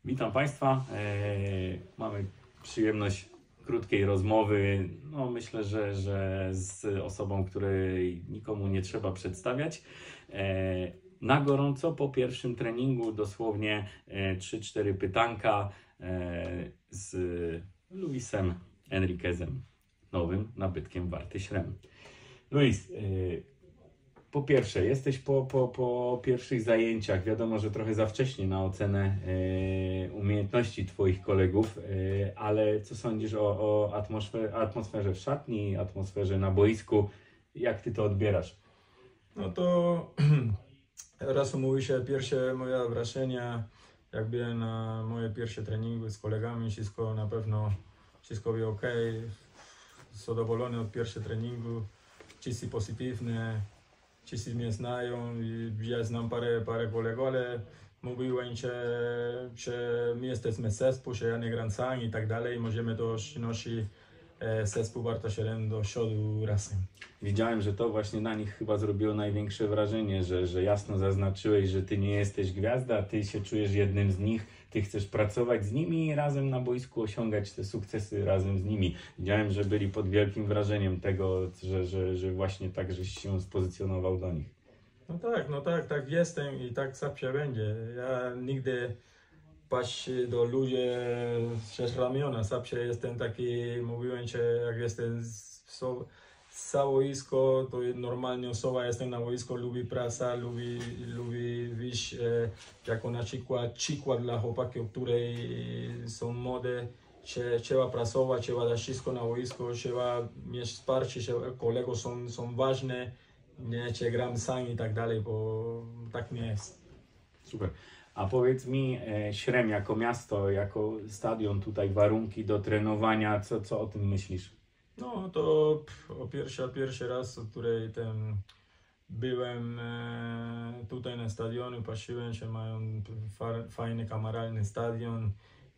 Witam Państwa. Mamy przyjemność krótkiej rozmowy. No, myślę, że z osobą, której nikomu nie trzeba przedstawiać. Na gorąco po pierwszym treningu dosłownie 3-4 pytanka z Luisem Enriquezem, nowym nabytkiem Warty Śrem. Luis, po pierwsze, jesteś po pierwszych zajęciach. Wiadomo, że trochę za wcześnie na ocenę umiejętności Twoich kolegów, ale co sądzisz o atmosferze w szatni, atmosferze na boisku? Jak Ty to odbierasz? No to reasumuję się pierwsze moje wrażenia, jak byłem na moje pierwsze treningi z kolegami, wszystko na pewno, wszystko było ok, zadowolony od pierwszego treningu, wszyscy pozytywne, wszyscy mnie znają i ja znam parę kolegów, ale mówiłem, że my jesteśmy zespół, że ja nie gram sam i tak dalej, możemy to przynosić zespół Warta Śrem do przodu razem. Widziałem, że to właśnie na nich chyba zrobiło największe wrażenie, że jasno zaznaczyłeś, że Ty nie jesteś gwiazda, Ty się czujesz jednym z nich, Ty chcesz pracować z nimi i razem na boisku osiągać te sukcesy razem z nimi. Widziałem, że byli pod wielkim wrażeniem tego, że właśnie tak, żeś się spozycjonował do nich. No tak jestem i tak zawsze będzie. Ja nigdy patrzę do ludzi przez ramiona, zawsze jestem taki, mówiłem, że jak jestem za boisko, to normalnie osoba jestem na boisku, lubi praca, lubi wyjść jako na przykład dla chłopaków, które są młode, trzeba pracować, trzeba dać wszystko na boisku, trzeba mieć wsparcie, kolegów są ważne, nie czy gram sam i tak dalej, bo tak nie jest. Super. A powiedz mi, Śrem jako miasto, jako stadion, tutaj warunki do trenowania, co o tym myślisz? No to pierwszy raz, w której byłem tutaj na stadionie, patrzyłem, że mają fajny, kameralny stadion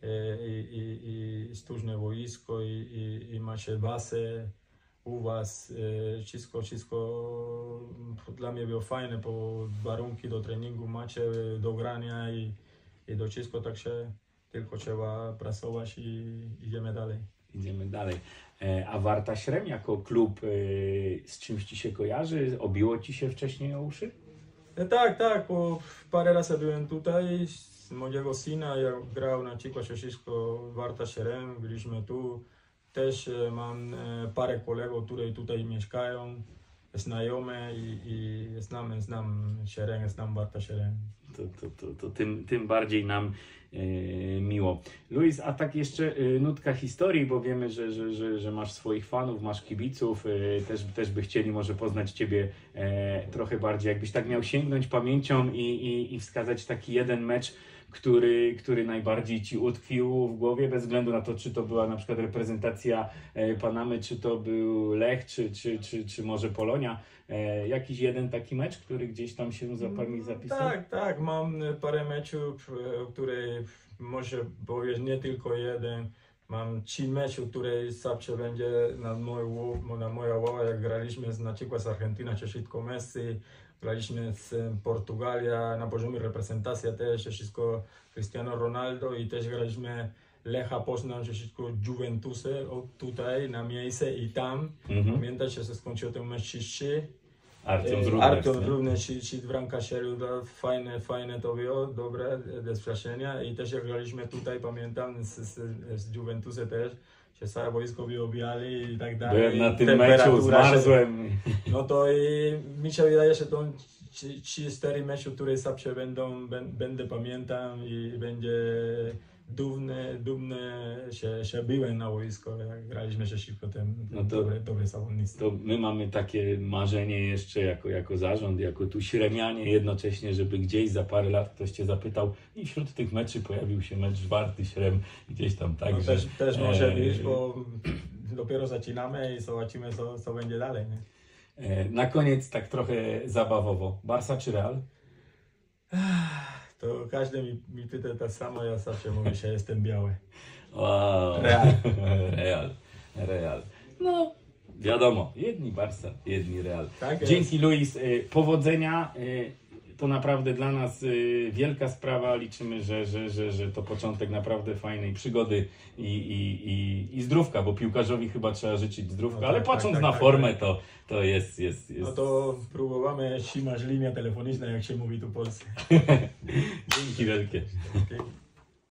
i sztuczne boisko i macie basę u was, wszystko dla mnie było fajne, bo warunki do treningu macie, do grania i do wszystko, tak się tylko trzeba pracować i idziemy dalej. Idziemy dalej. A Warta Śrem jako klub z czymś Ci się kojarzy? Obiło Ci się wcześniej o uszy? Tak, bo parę razy byłem tutaj z mojego syna, ja grał na przykład wszystko Warta Śrem, byliśmy tu. Też mam parę kolegów, które tutaj mieszkają, znajome i znam Śrem, znam Warta Śrem. To tym bardziej nam miło. Luis, a tak jeszcze nutka historii, bo wiemy, że masz swoich fanów, masz kibiców, też by chcieli może poznać Ciebie trochę bardziej. Jakbyś tak miał sięgnąć pamięcią i wskazać taki jeden mecz, który najbardziej Ci utkwił w głowie, bez względu na to, czy to była na przykład reprezentacja Panamy, czy to był Lech, czy może Polonia. Jakiś jeden taki mecz, który gdzieś tam się zapisał? Tak, mam parę meczów, które może powiedzieć nie tylko jeden. Mam 3 mecze, które zawsze będzie na moja głowa, jak graliśmy na przykład z Argentyną, czy wszystko Messi, graliśmy z Portugalia, na poziomie reprezentacja też, wszystko Cristiano Ronaldo i też graliśmy Lecha Poznań, że wszystko Juventusy tutaj na miejsce i tam. Pamiętasz, że się skończył ten mecz 3-3. Artem również się bramka strzelił, fajne to było, dobre doświadczenia i też jak graliśmy tutaj, pamiętam z Juventusem też, że całe boisko było białe i tak dalej. Byłem na tym meczu, zmarzłem. No to i mi się wydaje, że to 3-4 mecze, które zawsze będę pamiętam i będzie dumny się byłem na boisku, jak graliśmy przeciwko tym dobre zawodnictwo. To my mamy takie marzenie jeszcze jako zarząd, jako tu Śremianie jednocześnie, żeby gdzieś za parę lat ktoś Cię zapytał i wśród tych meczy pojawił się mecz Warty Śrem gdzieś tam, tak? No też może być, bo dopiero zaczynamy i zobaczymy co będzie dalej. Nie? Na koniec tak trochę zabawowo. Barsa czy Real? To każdy mi pyta tak samo, ja zawsze mówię, że jestem biały. Wow. Real. No, wiadomo, jedni Barsa, jedni Real. Tak Dzięki Luis, powodzenia. to naprawdę dla nas wielka sprawa. Liczymy, że to początek naprawdę fajnej przygody i zdrówka, bo piłkarzowi chyba trzeba życzyć zdrówka, No ale tak, patrząc tak, na tak, formę, tak. to jest. No to próbujemy trzymać linię telefoniczną, jak się mówi tu w Polsce. Dzięki wielkie. Okay.